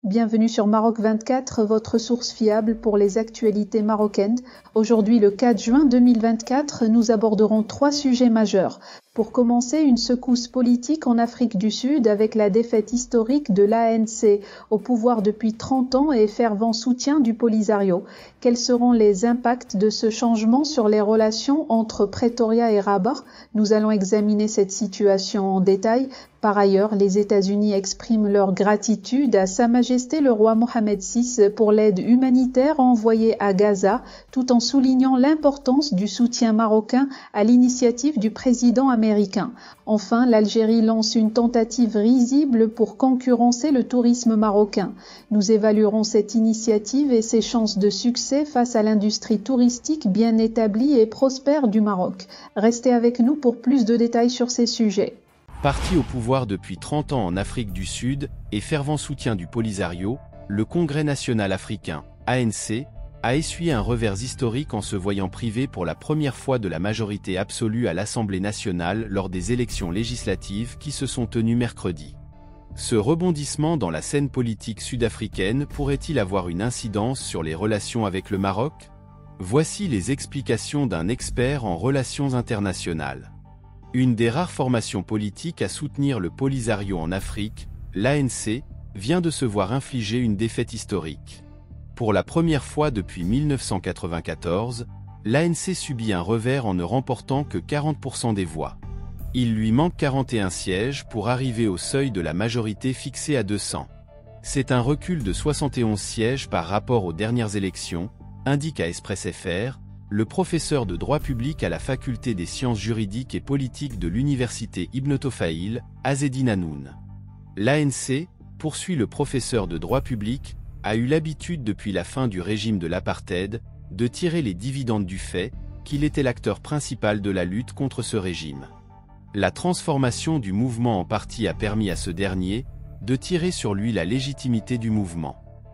Bienvenue sur Maroc 24, votre source fiable pour les actualités marocaines. Aujourd'hui, le 4 juin 2024, nous aborderons 3 sujets majeurs. Pour commencer, une secousse politique en Afrique du Sud avec la défaite historique de l'ANC, au pouvoir depuis 30 ans et fervent soutien du Polisario. Quels seront les impacts de ce changement sur les relations entre Pretoria et Rabat? Nous allons examiner cette situation en détail. Par ailleurs, les États-Unis expriment leur gratitude à Sa Majesté le roi Mohamed VI pour l'aide humanitaire envoyée à Gaza, tout en soulignant l'importance du soutien marocain à l'initiative du président américain. Enfin, l'Algérie lance une tentative risible pour concurrencer le tourisme marocain. Nous évaluerons cette initiative et ses chances de succès face à l'industrie touristique bien établie et prospère du Maroc. Restez avec nous pour plus de détails sur ces sujets. Parti au pouvoir depuis 30 ans en Afrique du Sud et fervent soutien du Polisario, le Congrès national africain, ANC, a essuyé un revers historique en se voyant privé pour la première fois de la majorité absolue à l'Assemblée nationale lors des élections législatives qui se sont tenues mercredi. Ce rebondissement dans la scène politique sud-africaine pourrait-il avoir une incidence sur les relations avec le Maroc? Voici les explications d'un expert en relations internationales. Une des rares formations politiques à soutenir le Polisario en Afrique, l'ANC, vient de se voir infliger une défaite historique. Pour la première fois depuis 1994, l'ANC subit un revers en ne remportant que 40% des voix. Il lui manque 41 sièges pour arriver au seuil de la majorité fixé à 200. C'est un recul de 71 sièges par rapport aux dernières élections, indique à Express FR, le professeur de droit public à la faculté des sciences juridiques et politiques de l'université Ibn Tofa'il, Azzedine Hannoun. L'ANC, poursuit le professeur de droit public, a eu l'habitude depuis la fin du régime de l'apartheid de tirer les dividendes du fait qu'il était l'acteur principal de la lutte contre ce régime. La transformation du mouvement en parti a permis à ce dernier de tirer sur lui la légitimité du mouvement.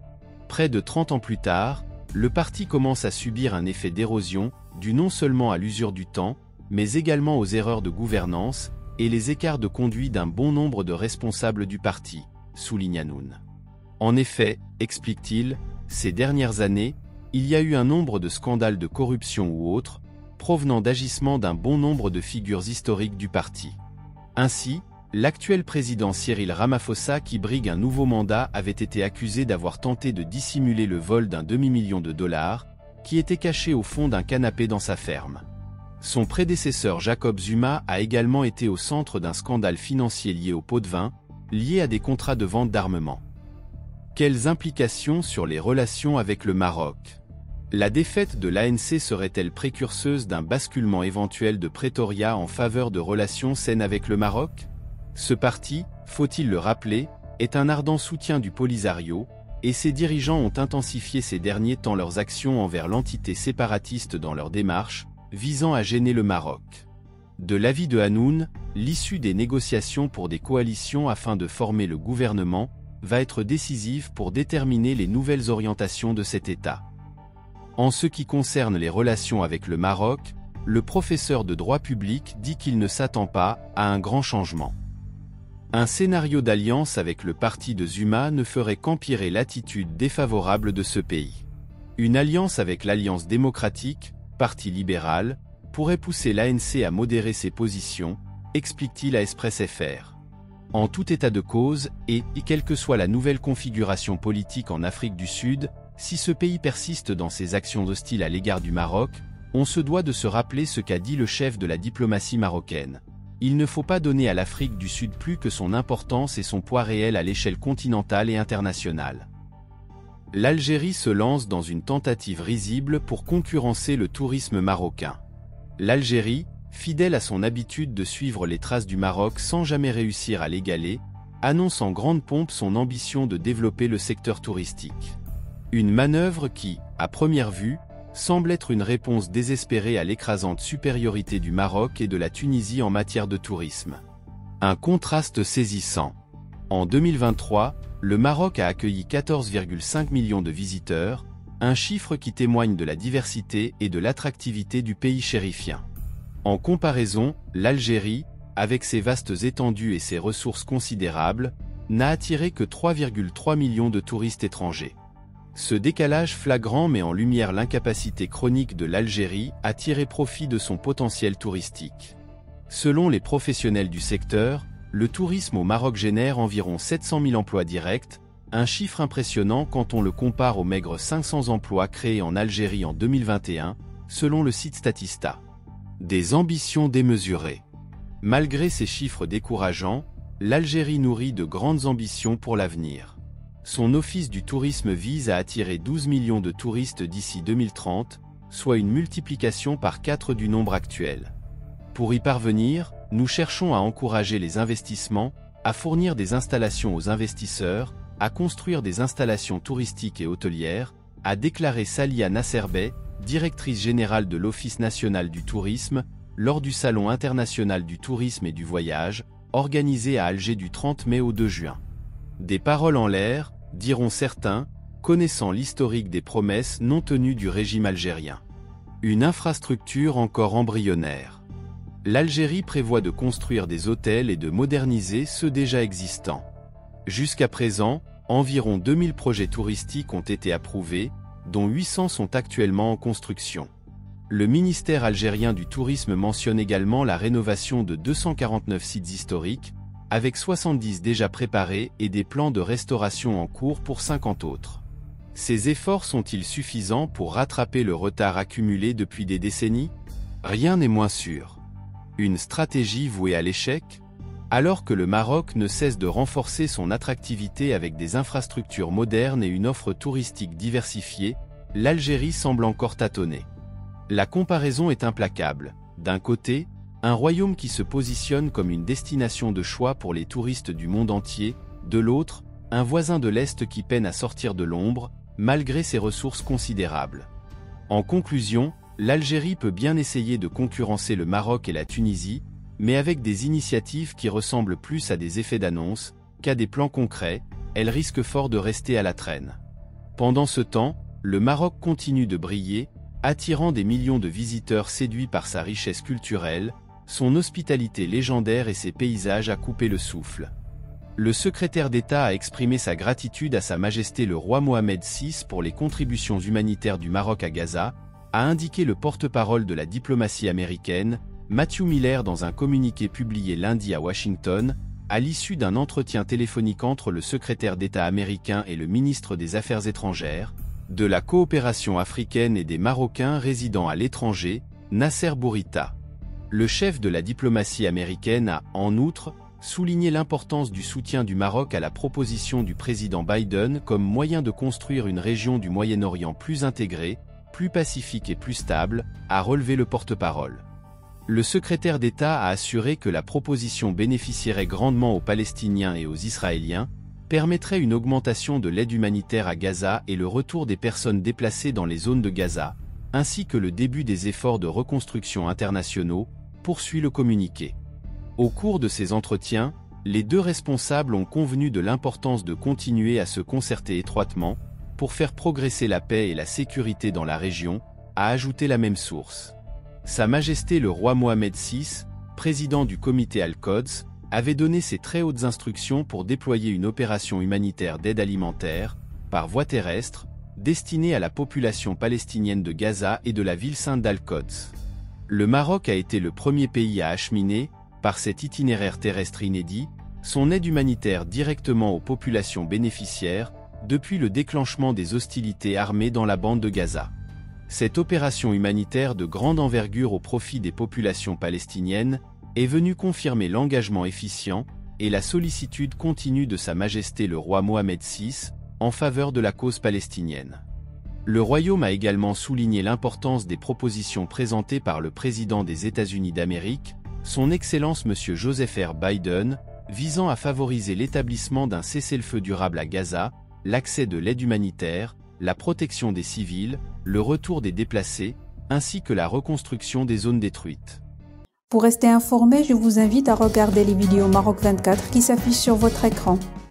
Près de 30 ans plus tard, le parti commence à subir un effet d'érosion, dû non seulement à l'usure du temps, mais également aux erreurs de gouvernance et les écarts de conduite d'un bon nombre de responsables du parti, souligne Hannoun. En effet, explique-t-il, ces dernières années, il y a eu un nombre de scandales de corruption ou autres, provenant d'agissements d'un bon nombre de figures historiques du parti. Ainsi, l'actuel président Cyril Ramaphosa qui brigue un nouveau mandat avait été accusé d'avoir tenté de dissimuler le vol d'un demi-million de dollars, qui était caché au fond d'un canapé dans sa ferme. Son prédécesseur Jacob Zuma a également été au centre d'un scandale financier lié au pot de vin, lié à des contrats de vente d'armement. Quelles implications sur les relations avec le Maroc? La défaite de l'ANC serait-elle précurseuse d'un basculement éventuel de Pretoria en faveur de relations saines avec le Maroc? Ce parti, faut-il le rappeler, est un ardent soutien du Polisario, et ses dirigeants ont intensifié ces derniers temps leurs actions envers l'entité séparatiste dans leur démarche, visant à gêner le Maroc. De l'avis de Hannoun, l'issue des négociations pour des coalitions afin de former le gouvernement va être décisive pour déterminer les nouvelles orientations de cet État. En ce qui concerne les relations avec le Maroc, le professeur de droit public dit qu'il ne s'attend pas à un grand changement. Un scénario d'alliance avec le parti de Zuma ne ferait qu'empirer l'attitude défavorable de ce pays. Une alliance avec l'Alliance démocratique, parti libéral, pourrait pousser l'ANC à modérer ses positions, explique-t-il à Express FR. En tout état de cause, et quelle que soit la nouvelle configuration politique en Afrique du Sud, si ce pays persiste dans ses actions hostiles à l'égard du Maroc, on se doit de se rappeler ce qu'a dit le chef de la diplomatie marocaine. Il ne faut pas donner à l'Afrique du Sud plus que son importance et son poids réel à l'échelle continentale et internationale. L'Algérie se lance dans une tentative risible pour concurrencer le tourisme marocain. L'Algérie, fidèle à son habitude de suivre les traces du Maroc sans jamais réussir à l'égaler, annonce en grande pompe son ambition de développer le secteur touristique. Une manœuvre qui, à première vue, semble être une réponse désespérée à l'écrasante supériorité du Maroc et de la Tunisie en matière de tourisme. Un contraste saisissant. En 2023, le Maroc a accueilli 14,5 millions de visiteurs, un chiffre qui témoigne de la diversité et de l'attractivité du pays chérifien. En comparaison, l'Algérie, avec ses vastes étendues et ses ressources considérables, n'a attiré que 3,3 millions de touristes étrangers. Ce décalage flagrant met en lumière l'incapacité chronique de l'Algérie à tirer profit de son potentiel touristique. Selon les professionnels du secteur, le tourisme au Maroc génère environ 700 000 emplois directs, un chiffre impressionnant quand on le compare aux maigres 500 emplois créés en Algérie en 2021, selon le site Statista. Des ambitions démesurées. Malgré ces chiffres décourageants, l'Algérie nourrit de grandes ambitions pour l'avenir. Son office du tourisme vise à attirer 12 millions de touristes d'ici 2030, soit une multiplication par 4 du nombre actuel. Pour y parvenir, nous cherchons à encourager les investissements, à fournir des installations aux investisseurs, à construire des installations touristiques et hôtelières, a déclaré Salia Nasserbeh, directrice générale de l'Office national du tourisme, lors du Salon international du tourisme et du voyage, organisé à Alger du 30 mai au 2 juin. Des paroles en l'air, diront certains, connaissant l'historique des promesses non tenues du régime algérien. Une infrastructure encore embryonnaire. L'Algérie prévoit de construire des hôtels et de moderniser ceux déjà existants. Jusqu'à présent, environ 2000 projets touristiques ont été approuvés, dont 800 sont actuellement en construction. Le ministère algérien du tourisme mentionne également la rénovation de 249 sites historiques, avec 70 déjà préparés et des plans de restauration en cours pour 50 autres. Ces efforts sont-ils suffisants pour rattraper le retard accumulé depuis des décennies? Rien n'est moins sûr. Une stratégie vouée à l'échec? Alors que le Maroc ne cesse de renforcer son attractivité avec des infrastructures modernes et une offre touristique diversifiée, l'Algérie semble encore tâtonner. La comparaison est implacable. D'un côté, un royaume qui se positionne comme une destination de choix pour les touristes du monde entier, de l'autre, un voisin de l'Est qui peine à sortir de l'ombre, malgré ses ressources considérables. En conclusion, l'Algérie peut bien essayer de concurrencer le Maroc et la Tunisie, mais avec des initiatives qui ressemblent plus à des effets d'annonce qu'à des plans concrets, elle risque fort de rester à la traîne. Pendant ce temps, le Maroc continue de briller, attirant des millions de visiteurs séduits par sa richesse culturelle, son hospitalité légendaire et ses paysages à couper le souffle. Le secrétaire d'État a exprimé sa gratitude à Sa Majesté le roi Mohamed VI pour les contributions humanitaires du Maroc à Gaza, a indiqué le porte-parole de la diplomatie américaine, Matthew Miller dans un communiqué publié lundi à Washington, à l'issue d'un entretien téléphonique entre le secrétaire d'État américain et le ministre des Affaires étrangères, de la coopération africaine et des Marocains résidant à l'étranger, Nasser Bourita. Le chef de la diplomatie américaine a, en outre, souligné l'importance du soutien du Maroc à la proposition du président Biden comme moyen de construire une région du Moyen-Orient plus intégrée, plus pacifique et plus stable, a relevé le porte-parole. Le secrétaire d'État a assuré que la proposition bénéficierait grandement aux Palestiniens et aux Israéliens, permettrait une augmentation de l'aide humanitaire à Gaza et le retour des personnes déplacées dans les zones de Gaza, ainsi que le début des efforts de reconstruction internationaux, poursuit le communiqué. Au cours de ces entretiens, les deux responsables ont convenu de l'importance de continuer à se concerter étroitement pour faire progresser la paix et la sécurité dans la région, a ajouté la même source. Sa Majesté le roi Mohamed VI, président du comité Al-Quds, avait donné ses très hautes instructions pour déployer une opération humanitaire d'aide alimentaire, par voie terrestre, destinée à la population palestinienne de Gaza et de la ville sainte d'Al-Quds. Le Maroc a été le premier pays à acheminer, par cet itinéraire terrestre inédit, son aide humanitaire directement aux populations bénéficiaires, depuis le déclenchement des hostilités armées dans la bande de Gaza. Cette opération humanitaire de grande envergure au profit des populations palestiniennes est venue confirmer l'engagement efficient et la sollicitude continue de Sa Majesté le roi Mohamed VI en faveur de la cause palestinienne. Le royaume a également souligné l'importance des propositions présentées par le président des États-Unis d'Amérique, son Excellence M. Joseph R. Biden, visant à favoriser l'établissement d'un cessez-le-feu durable à Gaza, l'accès de l'aide humanitaire, la protection des civils, le retour des déplacés, ainsi que la reconstruction des zones détruites. Pour rester informé, je vous invite à regarder les vidéos Maroc 24 qui s'affichent sur votre écran.